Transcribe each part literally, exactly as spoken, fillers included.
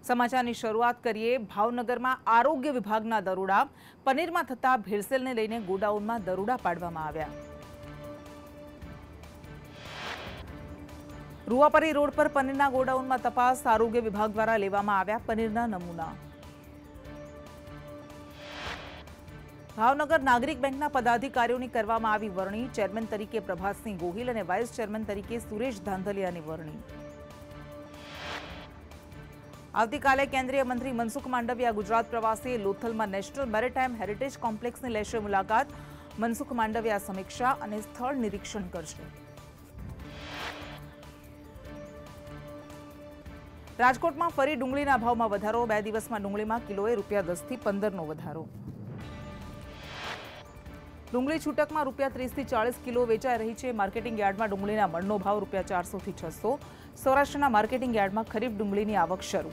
समाचाરની શરૂઆત કરીએ ભાવનગરમાં આરોગ્ય વિભાગના દરોડા પનીરમાં થતા ભેળસેળને લઈને ગોડાઉનમાં દરોડા પાડવામાં આવ્યા। રૂવાપરી રોડ પર પનીરના ગોડાઉનમાં તપાસ આરોગ્ય વિભાગ દ્વારા લેવામાં આવ્યા પનીરના નમૂના। ભાવનગર નાગરિક બેંકના પદાધિકારીઓની કરવામાં આવી વરણી। ચેરમેન તરીકે પ્રભાતસિંહ ગોહિલ અને વાઇસ ચેરમેન તરીકે સુરેશ ધાંધલિયાની વરણી। આવતીકાલે કેન્દ્રીય મંત્રી મનસુખ માંડવિયા ગુજરાત પ્રવાસે લોથલમાં નેશનલ મેરીટાઈમ હેરિટેજ કોમ્પ્લેક્સની લેશે મુલાકાત। મનસુખ માંડવિયા સમીક્ષા અને સ્થળ નિરીક્ષણ કરશે। રાજકોટમાં ફરી ડુંગળીના ભાવમાં વધારો। બે દિવસમાં ડુંગળીમાં કિલોએ રૂપિયા દસ થી પંદર નો વધારો। ડુંગળી છૂટકમાં રૂપિયા ત્રીસ થી ચાલીસ કિલો વેચાઈ રહી છે। માર્કેટિંગ યાર્ડમાં ડુંગળીના મણનો ભાવ રૂપિયા ચારસો થી છસો। સૌરાષ્ટ્રના માર્કેટિંગ યાર્ડમાં ખરીફ ડુંગળીની આવક શરૂ।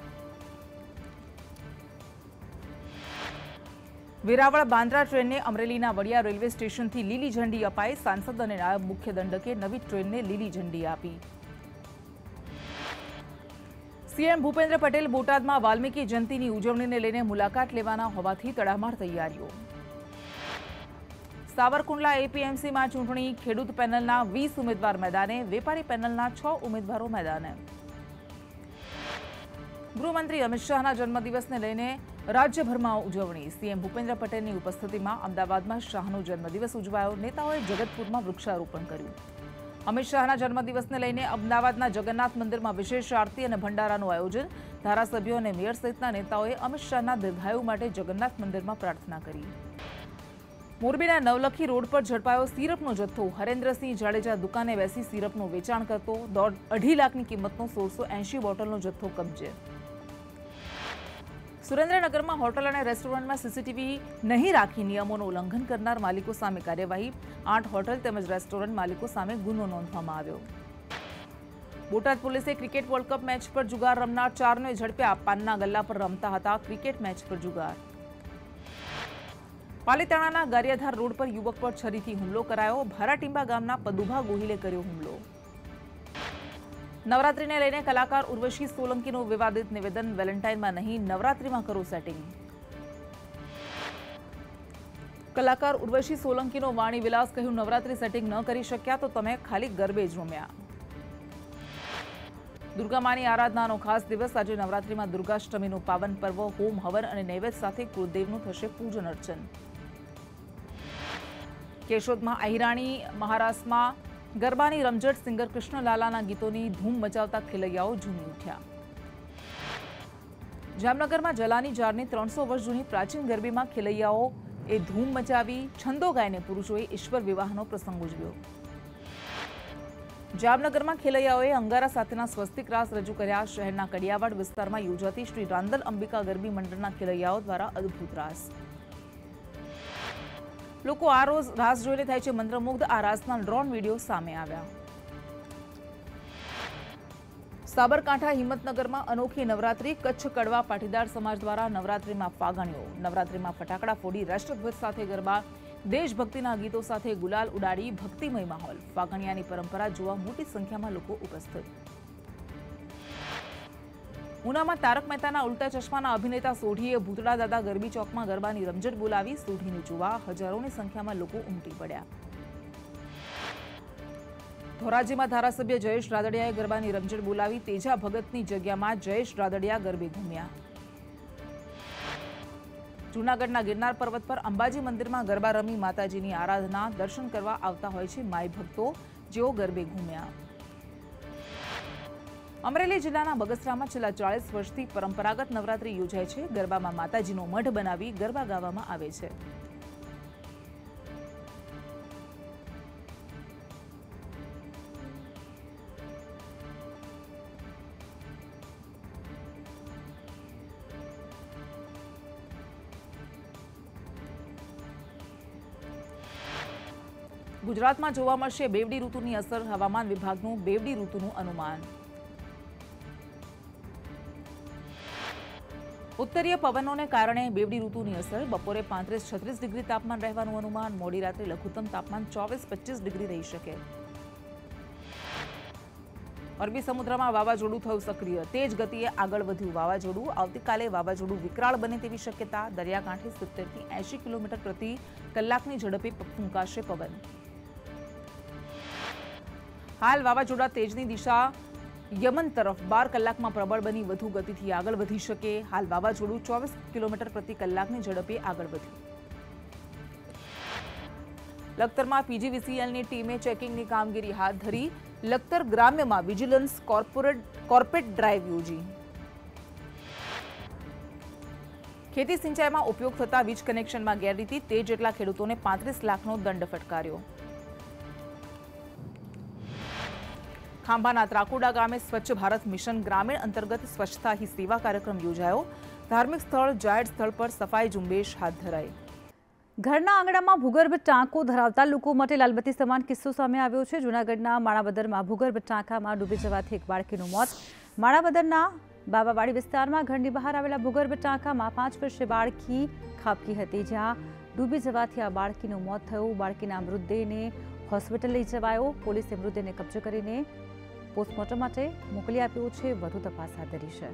વેરાવળ બાંદ્રા ટ્રેનને અમરેલીના વડિયા રેલવે સ્ટેશનથી લીલી ઝંડી અપાઈ। સાંસદ અને નાયબ મુખ્ય દંડકે નવી ટ્રેનને લીલી ઝંડી આપી। સીએમ ભૂપેન્દ્ર પટેલ બોટાદમાં વાલ્મીકી જયંતિની ઉજવણીને લઈને મુલાકાત લેવાના હોવાથી તડામાર તૈયારીઓ। સાવરકુંડલા એપીએમસીમાં ચૂંટણી। ખેડૂત પેનલના વીસ ઉમેદવાર મેદાને, વેપારી પેનલના છ ઉમેદવારો મેદાને। ગૃહમંત્રી અમિત શાહના જન્મદિવસને લઈને રાજ્યભરમાં ઉજવણી। સીએમ ભૂપેન્દ્ર પટેલની ઉપસ્થિતિમાં અમદાવાદમાં શાહનો જન્મદિવસ ઉજવાયો। નેતાઓએ જગતપુરમાં વૃક્ષારોપણ કર્યું। અમિત શાહના જન્મદિવસને લઈને અમદાવાદના જગન્નાથ મંદિરમાં વિશેષ આરતી અને ભંડારાનું આયોજન। ધારાસભ્યો અને મેયર સહિતના નેતાઓએ અમિત શાહના દીર્ઘાયુ માટે જગન્નાથ મંદિરમાં પ્રાર્થના કરી। મોરબીના નવલખી રોડ પર ઝડપાયો સિરપનો જથ્થો। હરેન્દ્રસિંહ જાડેજા દુકાને બેસી સિરપનું વેચાણ કરતો। દોઢ અઢી લાખની કિંમતનો સોળસો એંશી બોટલનો જથ્થો કબજે। સુરેન્દ્રનગરમાં હોટલ અને રેસ્ટોરન્ટમાં સીસીટીવી નહીં રાખી નિયમોનું ઉલ્લંઘન કરનાર માલિકો સામે કાર્યવાહી। આઠ હોટલ તેમજ રેસ્ટોરન્ટ માલિકો સામે ગુનો નોંધવામાં આવ્યો। બોટાદ પોલીસે ક્રિકેટ વર્લ્ડ કપ મેચ પર જુગાર રમનાર ચારને ઝડપ્યા। પાનના ગલ્લા પર રમતા હતા ક્રિકેટ મેચ પર જુગાર। પાલીતાણાના ગારિયાધાર રોડ પર યુવક પર છરીથી હુમલો કરાયો। ભારાટીંબા ગામના પદુભા ગોહિલે કર્યો હુમલો। નવરાત્રીને લઈને કલાકાર ઉર્વશી સોલંકીનું વિવાદિત નિવેદન। વેલેન્ટાઇનમાં નહીં, નવરાત્રીમાં કરો સેટિંગ। કલાકાર ઉર્વશી સોલંકીનો વાણી વિલાસ કહ્યું, નવરાત્રી સેટિંગ ન કરી શક્યા તો તમે ખાલી ગરબે જ રમ્યા। દુર્ગામાની આરાધનાનો ખાસ દિવસ આજે નવરાત્રીમાં દુર્ગાષ્ટમીનું પાવન પર્વ। હોમ હવન અને નૈવેદ્ય સાથે કુળદેવનું થશે પૂજન અર્ચન। કેશોદમાં અહિરાણી મહારાસમાં ગરબાની રમઝટ। સિંગર કૃષ્ણલાલાના ગીતોની ધૂમ મચાવતા ખેલૈયાઓ ઝૂમી ઉઠ્યા। જામનગરમાં જલાની જારની ત્રણસો વર્ષ જૂની પ્રાચીન ગરબીમાં ખેલૈયાઓ એ ધૂમ મચાવી। છંદો ગાઈને પુરુષોએ ઈશ્વર વિવાહનો પ્રસંગ ઉજવ્યો। જામનગરમાં ખેલૈયાઓએ અંગારા સાથેના સ્વસ્તિક રાસ રજૂ કર્યા। શહેરના કડિયાવાડ વિસ્તારમાં યોજાતી શ્રી રાંદલ અંબિકા ગરબી મંડળના ખેલૈયાઓ દ્વારા અદભુત રાસ। લોકો આ રોજ રાસ જોઈને થાય છે મંત્રમુગ્ધ। આ રાસના ડ્રોન વિડીયો સામે આવ્યા। સાબરકાંઠા હિંમતનગરમાં અનોખી નવરાત્રી। કચ્છ કડવા પાટીદાર સમાજ દ્વારા નવરાત્રીમાં ફાગણીઓ। નવરાત્રીમાં ફટાકડા ફોડી રાષ્ટ્રધ્વજ સાથે ગરબા। દેશભક્તિના ગીતો સાથે ગુલાલ ઉડાડી ભક્તિમય માહોલ। ફાગણિયાની પરંપરા જોવા મોટી સંખ્યામાં લોકો ઉપસ્થિત। ઉનામાં તારક મહેતાના ઉલ્ટા ચશ્માના અભિનેતા સોઢીએ ભૂતડા દાદા ગરબી ચોકમાં ગરબાની રમઝટ બોલાવી। સોઢીને જોવા હજારોની સંખ્યામાં લોકો ઉમટી પડ્યા। ધોરાજીમાં ધારાસભ્ય જયેશ રાદડિયાએ ગરબાની રમઝટ બોલાવી। તેજા ભગતની જગ્યામાં જયેશ રાદડિયા ગરબે ઘૂમ્યા। જૂનાગઢના ગિરનાર પર્વત પર અંબાજી મંદિરમાં ગરબા રમી માતાજીની આરાધના। દર્શન કરવા આવતા હોય છે માઈ ભક્તો, જેઓ ગરબે ઘૂમ્યા। અમરેલી જિલ્લાના બગસરામાં છેલ્લા ચાલીસ વર્ષથી પરંપરાગત નવરાત્રી યોજાય છે। ગરબામાં માતાજીનો મઢ બનાવી ગરબા ગાવામાં આવે છે। ગુજરાતમાં જોવા મળશે બેવડી ઋતુની અસર। હવામાન વિભાગનું બેવડી ઋતુનું અનુમાન। ઉત્તરીય પવનોને કારણે બેવડી ઋતુની અસર। બપોરે પાંત્રીસ છત્રીસ ડિગ્રી તાપમાન રહેવાનું અનુમાન। મોડી રાત્રે લઘુત્તમ તાપમાન ચોવીસ પચીસ ડિગ્રી રહી શકે। અરબી સમુદ્રમાં વાવાઝોડું થયું સક્રિય, તેજ ગતિએ આગળ વધ્યું વાવાઝોડું. આવતીકાલે વાવાઝોડું વિકરાળ બને તેવી શક્યતા. દરિયાકાંઠે સિત્તેર થી એંશી કિલોમીટર પ્રતિ કલાકની ઝડપે ફૂંકાશે પવન. હાલ વાવાઝોડા તેજની દિશા યમન તરફ બાર કલાકમાં પ્રબળ બની વધુ ગતિથી આગળ વધી શકે. હાલ વાવાઝોડું ચોવીસ કિલોમીટર પ્રતિ કલાકની ઝડપે આગળ વધ્યું. લખતરમાં પીજીવીસીએલની ટીમે ચેકિંગની કામગીરી હાથ ધરી. લખતર ગ્રામ્યમાં વિજિલન્સ કોર્પોરેટ કોર્પેટ ડ્રાઈવ યોજી. ખેતી સિંચાઈમાં ઉપયોગ થતા વીજ કનેક્શનમાં ગેરરીતિ, તે જેટલા ખેડૂતોને પાંત્રીસ લાખનો દંડ ફટકાર્યો. ખાંભાના ત્રાકુડા ગામે સ્વચ્છ ભારત મિશન ગ્રામીણ અંતર્ગત સ્વચ્છતા હી સેવા કાર્યક્રમ યોજાયો. ધાર્મિક સ્થળ જાહેર સ્થળ પર સફાઈ ઝુંબેશ હાથ ધરાઈ. ઘરના આંગણામાં ભૂગર્ભ ટાંકો ધરાવતા લોકો માટે લાલબત્તી સમાન કિસ્સો સામે આવ્યો છે. જૂનાગઢના માણાવદરમાં ભૂગર્ભ ટાંકામાં ડૂબી જવાથી એક બાળકીનું મોત. માણાવદરના બાબાવાડી વિસ્તારમાં ઘરની બહાર આવેલા ભૂગર્ભ ટાંકામાં પાંચ વર્ષીય બાળકી ખાબકી હતી, જ્યાં ડૂબી જવાથી આ બાળકીનું મોત થયું. બાળકીના મૃતદેહને હોસ્પિટલ લઈ જવાયો. પોલીસે મૃતદેહને કબજે કરીને પોસ્ટમોર્ટમ માટે મોકલી આપ્યો છે. વધુ તપાસ હાથ ધરી છે.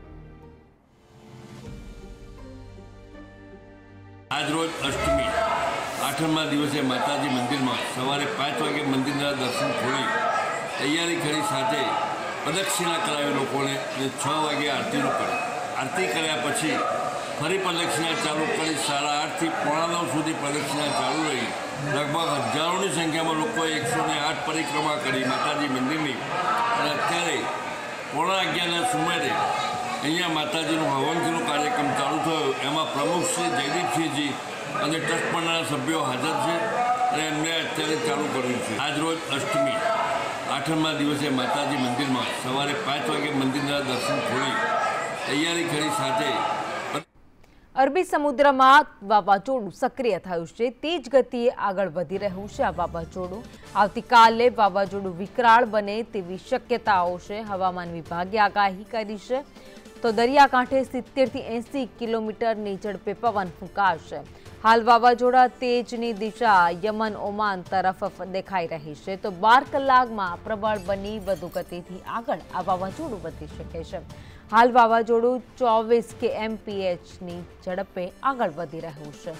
આજરોજ અષ્ટમી આઠમના દિવસે માતાજી મંદિરમાં સવારે પાંચ વાગે મંદિરના દર્શન ખોલી તૈયારી કરી સાથે પ્રદક્ષિણા કરાવી લોકોને અને છ વાગે આરતીનું કરી. આરતી કર્યા પછી ફરી પ્રદક્ષિણા ચાલુ કરી સાડા આઠથી પોણા નવ સુધી પ્રદક્ષિણા ચાલુ રહી. લગભગ હજારોની સંખ્યામાં લોકોએ એકસો ને આઠ પરિક્રમા કરી માતાજી મંદિરની. અને અત્યારે પોણા અગિયારના સુમારે અહીંયા માતાજીનું હવનનો કાર્યક્રમ ચાલુ થયો. એમાં પ્રમુખ શ્રી જયદીપસિંહજી અને ટ્રસ્ટ મંડળના સભ્યો હાજર છે અને એમને અત્યારે ચાલુ કર્યું છે. આજરોજ અષ્ટમી આઠમના દિવસે માતાજી મંદિરમાં સવારે પાંચ વાગે મંદિરના દર્શન ખોલી તૈયારી કરી સાથે અરબી સમુદ્રમાં વાવાઝોડું સક્રિય થયું છે. તેજ ગતિએ આગળ વધી રહ્યું છે આ વાવાઝોડું. આવતીકાલે વાવાઝોડું વિકરાળ બને તેવી શક્યતાઓ છે. હવામાન વિભાગે આગાહી કરી છે. તો દરિયાકાંઠે સિત્તેર થી એંસી કિલોમીટરની ઝડપે પવન ફૂંકાશે. હાલ વાવાઝોડા તેજની દિશા યમન ઓમાન તરફ દેખાઈ રહી છે. તો બાર કલાકમાં પ્રબળ બની વધુ ગતિથી આગળ આ વાવાઝોડું વધી શકે છે. હાલ વાવાઝોડું ચોવીસ કે એમપીએચની ઝડપે આગળ વધી રહ્યું છે.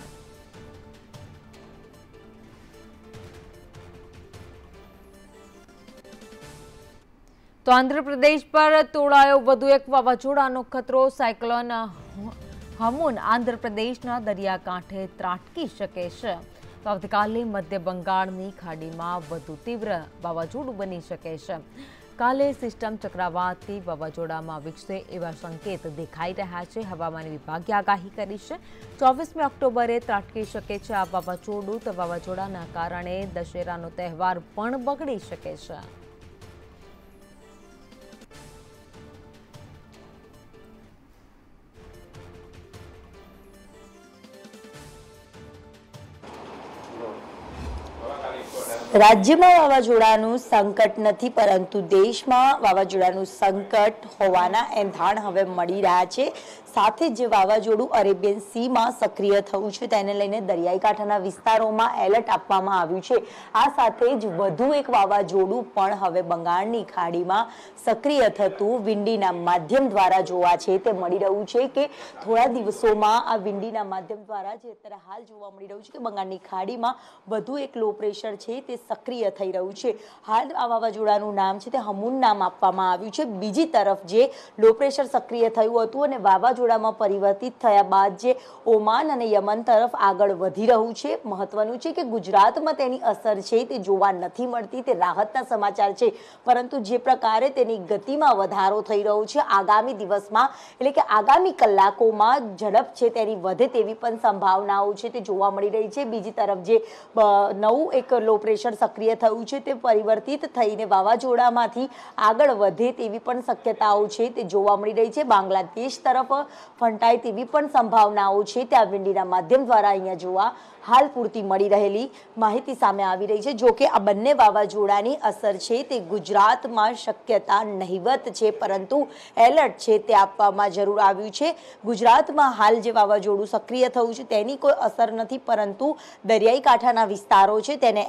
તો આંધ્રપ્રદેશ પર તોળાયો વધુ એક વાવાઝોડાનો ખતરો. સાયક્લોન હમૂન આંધ્રપ્રદેશના દરિયાકાંઠે ત્રાટકી શકે છે. તો આવતીકાલે મધ્ય બંગાળની ખાડીમાં વધુ તીવ્ર વાવાઝોડું બની શકે છે. કાલે સિસ્ટમ ચક્રવાતથી વાવાઝોડામાં વિકસે એવા સંકેત દેખાઈ રહ્યા છે. હવામાન વિભાગે આગાહી કરી છે. ચોવીસમી ઓક્ટોબરે ત્રાટકી શકે છે આ વાવાઝોડું. તો વાવાઝોડાના કારણે દશેરાનો તહેવાર પણ બગડી શકે છે. રાજ્યમાં વાવાઝોડાનું સંકટ નથી, પરંતુ દેશમાં વાવાઝોડાનું સંકટ હોવાના એંધાણ હવે મળી રહ્યા છે. સાથે જ વાવાઝોડું અરેબિયન સીમાં સક્રિય થયું છે, તેને લઈને દરિયાઈ કાંઠાના વિસ્તારોમાં એલર્ટ આપવામાં આવ્યું છે. આ સાથે જ વધુ એક વાવાઝોડું પણ હવે બંગાળની ખાડીમાં સક્રિય થતું વિંડીના માધ્યમ દ્વારા જોવા છે તે મળી રહ્યું છે કે થોડા દિવસોમાં આ વિંડીના માધ્યમ દ્વારા જે અત્યારે હાલ જોવા મળી રહ્યું છે કે બંગાળની ખાડીમાં વધુ એક લો પ્રેશર છે તે સક્રિય થઈ રહ્યું છે. હાલ આ વાવાઝોડાનું નામ છે તે હમૂન નામ આપવામાં આવ્યું છે. બીજી તરફ જે લો પ્રેશર સક્રિય થયું હતું અને વાવાઝોડામાં પરિવર્તિત થયા બાદ જે ઓમાન અને યમન તરફ આગળ વધી રહ્યું છે, મહત્વનું છે કે ગુજરાતમાં તેની અસર છે તે જોવા નથી મળતી, તે રાહતના સમાચાર છે. પરંતુ જે પ્રકારે તેની ગતિમાં વધારો થઈ રહ્યો છે આગામી દિવસમાં, એટલે કે આગામી કલાકોમાં ઝડપ છે તેની વધે તેવી પણ સંભાવનાઓ છે તે જોવા મળી રહી છે. બીજી તરફ જે નવું એક લો પ્રેશર સક્રિય થયું છે તે પરિવર્તિત થઈને વાવાઝોડામાંથી આગળ વધે તેવી પણ શક્યતાઓ છે તે જોવા મળી રહી છે. બાંગ્લાદેશ તરફ ફંટાય તેવી પણ સંભાવનાઓ છે તે આ વિંડીના માધ્યમ દ્વારા અહીંયા જોવા હાલ પૂરતી મળી રહેલી માહિતી સામે આવી રહી છે. જો કે આ બંને વાવાઝોડાની અસર છે તે ગુજરાતમાં શક્યતા નહિવત છે, પરંતુ એલર્ટ છે તે આપવામાં જરૂર આવ્યું છે. ગુજરાતમાં હાલ જે વાવાઝોડું સક્રિય થયું છે તેની કોઈ અસર નથી, પરંતુ દરિયાઈ કાંઠાના વિસ્તારો છે તેને એલર્ટ આપવા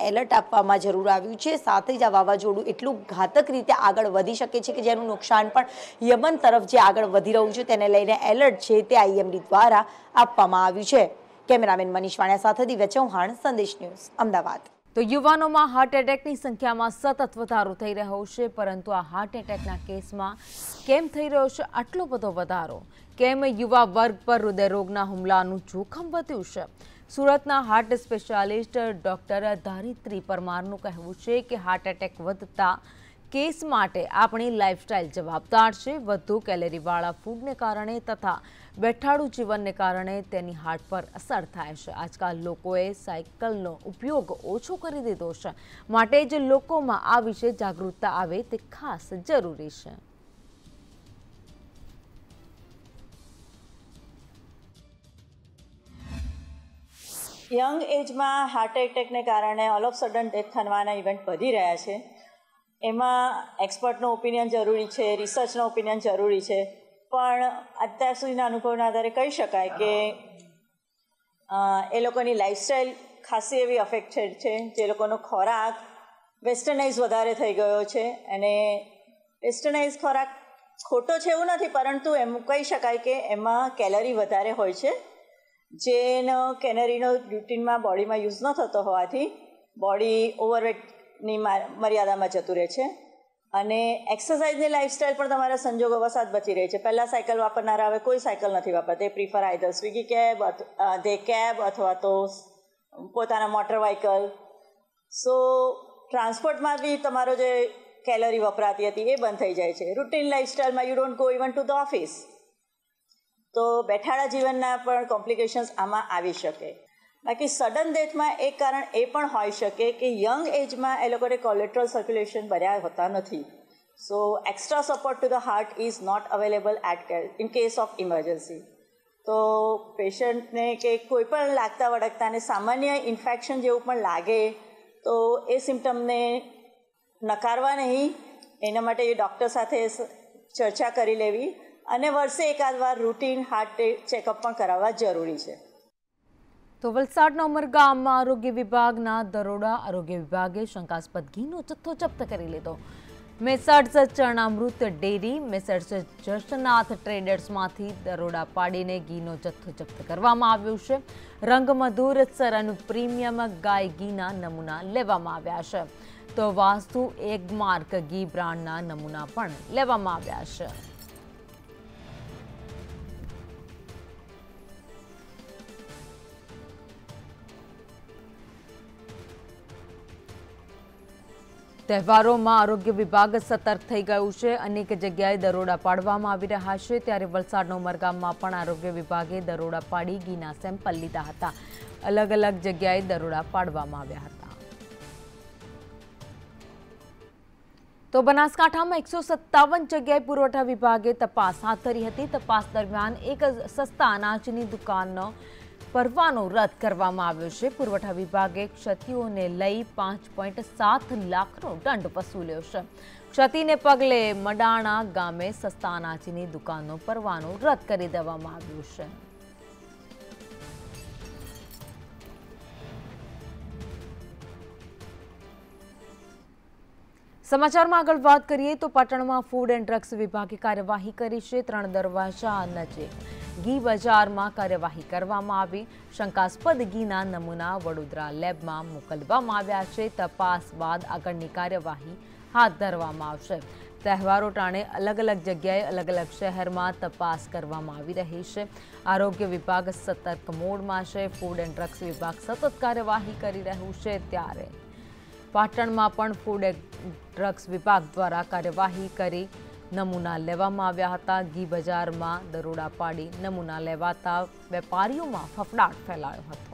આપવામાં જરૂર આવ્યું છે। સાથે જ આ વાવાઝોડું એટલું ઘાતક રીતે આગળ વધી શકે છે કે જેનું નુકસાન પણ યમન તરફ જે આગળ વધી રહ્યું છે તેને લઈને એલર્ટ છે તે આઈએમડી દ્વારા આપવામાં આવ્યું છે। કેમેરામેન મનીષ વાણિયા સાથે દિવ્યા ચૌહાણ, સંદેશ ન્યૂઝ, અમદાવાદ। તો યુવાનોમાં હાર્ટ એટેકની સંખ્યામાં સતત વધારો થઈ રહ્યો છે, પરંતુ આ હાર્ટ એટેકના કેસમાં કેમ થઈ રહ્યો છે આટલો બધો વધારો? કેમ યુવા વર્ગ પર હૃદયરોગના હુમલાનું જોખમ વધ્યું છે? સુરતના હાર્ટ સ્પેશિયાલિસ્ટ ડોક્ટર ધારિત્રી પરમારનું કહેવું છે કે હાર્ટ એટેક વધતા કેસ માટે આપણી લાઇફસ્ટાઇલ જવાબદાર છે। વધુ કેલેરીવાળા ફૂડને કારણે તથા બેઠાડું જીવનને કારણે તેની હાર્ટ પર અસર થાય છે। આજકાલ લોકોએ સાયકલનો ઉપયોગ ઓછો કરી દીધો છે, માટે જ લોકોમાં આ વિશે જાગૃતતા આવે તે ખાસ જરૂરી છે। યંગ એજમાં હાર્ટ એટેકને કારણે ઓલ ઓફ સડન ડેથ થવાના ઇવેન્ટ વધી રહ્યા છે। એમાં એક્સપર્ટનો ઓપિનિયન જરૂરી છે, રિસર્ચનો ઓપિનિયન જરૂરી છે, પણ અત્યાર સુધીના અનુભવના આધારે કહી શકાય કે એ લોકોની લાઇફસ્ટાઇલ ખાસી એવી અફેક્ટેડ છે। જે લોકોનો ખોરાક વેસ્ટર્નાઇઝ વધારે થઈ ગયો છે, અને વેસ્ટર્નાઇઝ ખોરાક ખોટો છે એવું નથી, પરંતુ એમ કહી શકાય કે એમાં કેલરી વધારે હોય છે, જેનો કેલરીનો રૂટીનમાં બોડીમાં યુઝ ન થતો હોવાથી બોડી ઓવરવેટની મર્યાદામાં જતું રહે છે। અને એક્સરસાઇઝની લાઇફસ્ટાઇલ પણ તમારા સંજોગો વસાત બચી રહી છે। પહેલાં સાયકલ વાપરનારા હવે કોઈ સાયકલ નથી વાપરતા, તે પ્રિફર આઈધર સ્વિગી કેબ દે કેબ અથવા તો પોતાના મોટર વ્હીકલ। સો ટ્રાન્સપોર્ટમાં બી તમારો જે કેલરી વપરાતી હતી એ બંધ થઈ જાય છે। રૂટીન લાઇફસ્ટાઇલમાં you don't go even to the office, તો બેઠાડા જીવનના પણ કોમ્પ્લિકેશન્સ આમાં આવી શકે। બાકી સડન ડેથમાં એક કારણ એ પણ હોઈ શકે કે યંગ એજમાં એ લોકોને કોલેટ્રલ સર્ક્યુલેશન બન્યા હોતા નથી, so extra support to the heart is not available at in case of emergency. તો પેશન્ટને કે કોઈ પણ લાગતા વળગતાને સામાન્ય ઇન્ફેક્શન જેવું પણ લાગે તો એ સિમ્ટમને નકારવા નહીં, એના માટે એ ડૉક્ટર સાથે ચર્ચા કરી લેવી અને વર્ષે એકાદ વાર રૂટીન હાર્ટ ચેકઅપ પણ કરાવવા જરૂરી છે। તો વલસાડના ઉમરગામમાં આરોગ્ય વિભાગના દરોડા, આરોગ્ય વિભાગે શંકાસ્પદ ઘીનો જથ્થો જપ્ત કરી લીધો। Messrs Charanamrit dairy, Messrs Jashnath ટ્રેડર્સમાંથી દરોડા પાડીને ઘીનો જથ્થો જપ્ત કરવામાં આવ્યો છે। રંગમધુર સરન પ્રીમિયમ ગાય ઘીના નમૂના લેવામાં આવ્યા છે, તો વાસ્તુ એગમાર્ક ઘી બ્રાન્ડના નમૂના પણ લેવામાં આવ્યા છે। તહેવારોમાં આરોગ્ય વિભાગ સતર્ક થઈ ગયું છે। અનેક જગ્યાએ દરોડા પાડવામાં આવી રહ્યા છે, ત્યારે વલસાડના ઉમરગામમાં પણ આરોગ્ય વિભાગે દરોડા પાડી ઘીના સેમ્પલ લીધા હતા। અલગ અલગ જગ્યાએ દરોડા પાડવામાં આવ્યા હતા। તો બનાસકાંઠામાં એકસો સત્તાવન જગ્યાએ પુરવઠા વિભાગે તપાસ હાથ ધરી હતી। તપાસ દરમિયાન એક સસ્તા અનાજની દુકાનનો પરવાનો રદ કરવામાં આવ્યો છે। પુરવઠા વિભાગે ક્ષતિઓને લઈ પાંચ પોઈન્ટ સાત લાખનો દંડ વસૂલ્યો છે। ક્ષતિને પગલે મડાણા ગામે સસ્તા અનાજની દુકાનનો પરવાનો રદ કરી દેવામાં આવ્યો છે। સમાચારમાં આગળ વાત કરીએ તો પાટણમાં ફૂડ એન્ડ ડ્રગ્સ વિભાગે કાર્યવાહી કરી છે। ત્રણ દરવાજા નજીક ઘી બજારમાં કાર્યવાહી કરવામાં આવી। શંકાસ્પદ ઘીના નમૂના વડોદરા લેબમાં મોકલવામાં આવ્યા છે। તપાસ બાદ આગળની કાર્યવાહી હાથ ધરવામાં આવશે। તહેવારો ટાણે અલગ અલગ જગ્યાએ અલગ અલગ શહેરમાં તપાસ કરવામાં આવી રહી છે। આરોગ્ય વિભાગ સતર્ક મોડમાં છે। ફૂડ એન્ડ ડ્રગ્સ વિભાગ સતત કાર્યવાહી કરી રહ્યું છે, ત્યારે પાટણમાં પણ ફૂડ એન્ડ ડ્રગ્સ વિભાગ દ્વારા કાર્યવાહી કરી નમૂના લેવામાં આવ્યા હતા। ઘી બજારમાં દરોડા પાડી નમૂના લેવાતા વેપારીઓમાં ફફડાટ ફેલાયો હતો।